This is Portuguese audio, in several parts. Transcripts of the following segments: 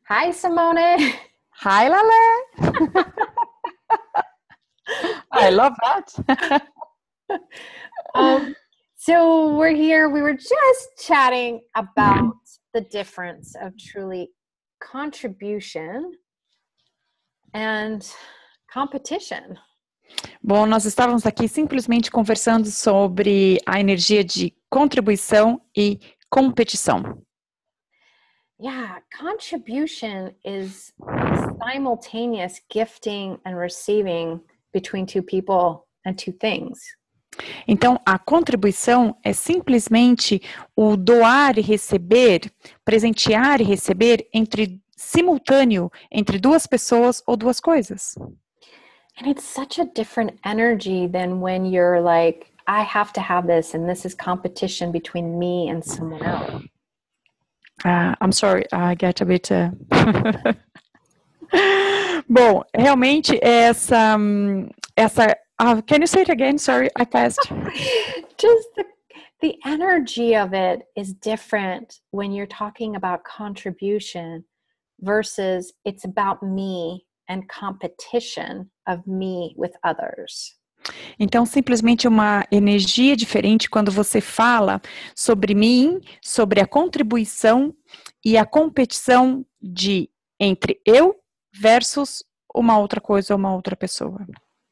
Hi, Simone. Hi, Lale. I love that. So we're here. We were just chatting about the difference of truly contribution and competition. Bom, nós estávamos aqui simplesmente conversando sobre a energia de contribuição e competição. Yeah, contribution is simultaneous gifting and receiving between two people and two things. Então, a contribuição é simplesmente o doar e receber, presentear e receber simultâneo entre duas pessoas ou duas coisas. And it's such a different energy than when you're like, I have to have this and this is competition between me and someone else. I'm sorry, I get a bit... Bom, realmente can you say it again? Sorry, I passed. Just the energy of it is different when you're talking about contribution versus it's about me and competition of me with others. Então, simplesmente uma energia diferente quando você fala sobre mim, sobre a contribuição e a competição entre eu versus uma outra coisa ou uma outra pessoa.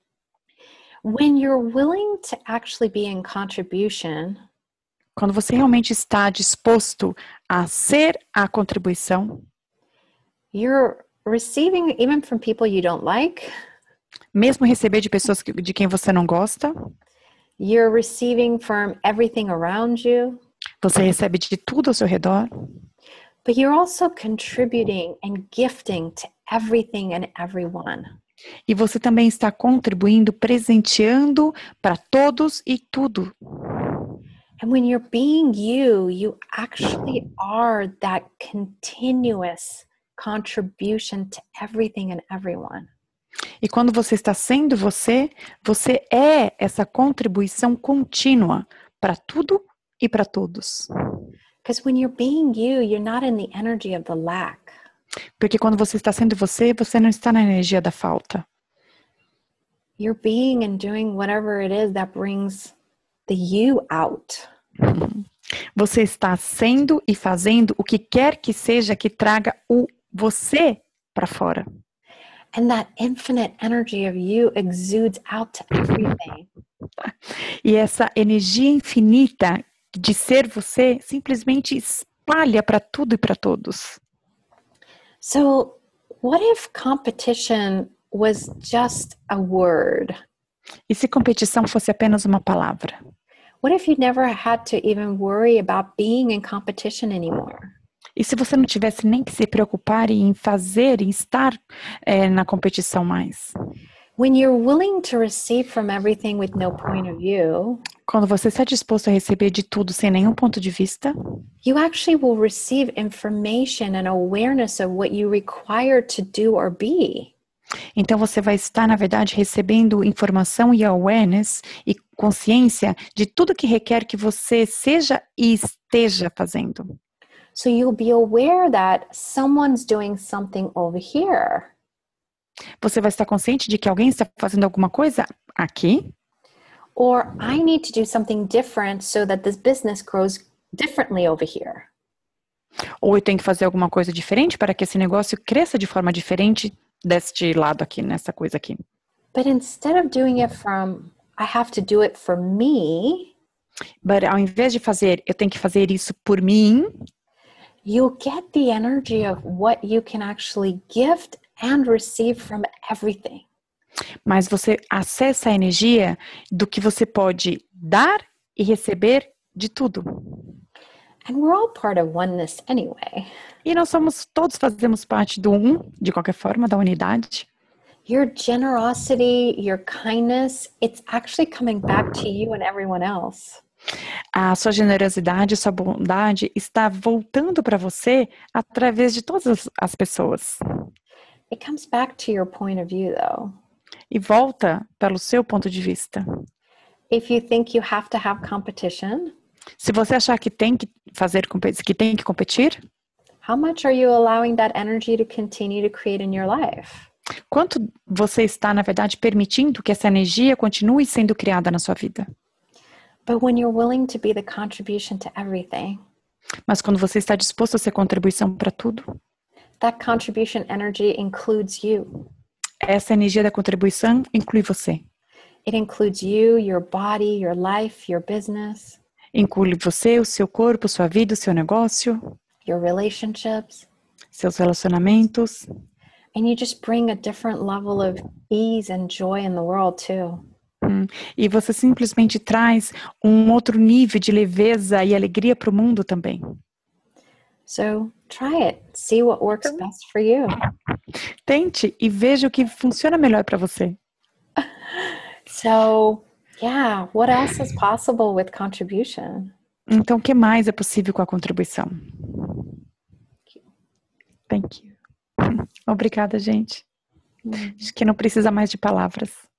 When you're willing to actually be in contribution, quando você realmente está disposto a ser a contribuição, you're receiving even from people you don't like. Mesmo receber de pessoas de quem você não gosta. You're receiving from everything around you. Você recebe de tudo ao seu redor. But you're also contributing and gifting to everything and everyone. E você também está contribuindo, presenteando para todos e tudo. And when you're being you, you actually are that continuous contribution to everything and everyone. E quando você está sendo você, você é essa contribuição contínua para tudo e para todos. Because when you're being you, you're not in the energy of the lack. Porque quando você está sendo você, você não está na energia da falta. You're being and doing whatever it is that brings the you out. Você está sendo e fazendo o que quer que seja que traga o você para fora. And that infinite energy of you exudes out to everything. E essa energia infinita de ser você simplesmente espalha para tudo e para todos. So, what if competition was just a word? E se competição fosse apenas uma palavra? What if you never had to even worry about being in competition anymore? E se você não tivesse nem que se preocupar em fazer, em estar na competição mais? When you're willing to receive from everything with no point of view, quando você está disposto a receber de tudo sem nenhum ponto de vista, you actually will receive information and awareness of what you require to do or be. Então você vai estar, na verdade, recebendo informação e awareness e consciência de tudo que requer que você seja e esteja fazendo. So you'll be aware that someone's doing something over here. Você vai estar consciente de que alguém está fazendo alguma coisa aqui. Or I need to do something different so that this business grows differently over here. Ou eu tenho que fazer alguma coisa diferente para que esse negócio cresça de forma diferente deste lado aqui, nessa coisa aqui. But instead of doing it from, I have to do it for me. But ao invés de fazer, eu tenho que fazer isso por mim. You'll get the energy of what you can actually gift and receive from everything. Mas você acessa a energia do que você pode dar e receber de tudo. And we're all part of oneness anyway. E nós todos fazemos parte do de qualquer forma, da unidade. Your generosity, your kindness, it's actually coming back to you and everyone else. A sua generosidade, a sua bondade está voltando para você através de todas as pessoas. It comes back to your point of view, though. E volta pelo seu ponto de vista. If you think you have to have competition, se você achar que tem que fazer, que tem que competir, How much are you allowing that energy to continue to create in your life? Quanto você está, na verdade, permitindo que essa energia continue sendo criada na sua vida? But when you're willing to be the contribution to everything, Mas quando você está disposto a ser contribuição para tudo, that contribution energy includes you. essa energia da contribuição inclui você. It includes you, your body, your life, your business, Inclui você, o seu corpo, sua vida, o seu negócio, your relationships. seus relacionamentos. And you just bring a different level of ease and joy in the world too. E você simplesmente traz um outro nível de leveza e alegria para o mundo também. So try it. See what works best for you. Tente e veja o que funciona melhor para você. So, yeah, what else is possible with contribution? Então, o que mais é possível com a contribuição? Thank you. Obrigada, gente. Acho que não precisa mais de palavras.